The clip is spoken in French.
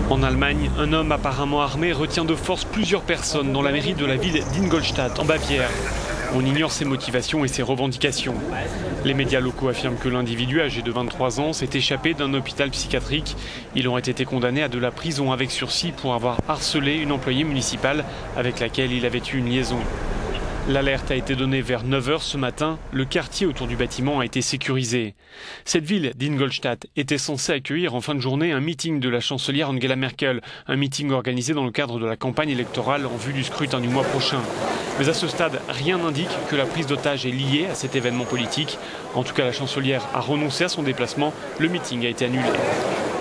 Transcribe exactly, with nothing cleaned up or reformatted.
En Allemagne, un homme apparemment armé retient de force plusieurs personnes dans la mairie de la ville d'Ingolstadt, en Bavière. On ignore ses motivations et ses revendications. Les médias locaux affirment que l'individu, âgé de vingt-trois ans, s'est échappé d'un hôpital psychiatrique. Il aurait été condamné à de la prison avec sursis pour avoir harcelé une employée municipale avec laquelle il avait eu une liaison. L'alerte a été donnée vers neuf heures ce matin. Le quartier autour du bâtiment a été sécurisé. Cette ville d'Ingolstadt était censée accueillir en fin de journée un meeting de la chancelière Angela Merkel, un meeting organisé dans le cadre de la campagne électorale en vue du scrutin du mois prochain. Mais à ce stade, rien n'indique que la prise d'otage est liée à cet événement politique. En tout cas, la chancelière a renoncé à son déplacement. Le meeting a été annulé.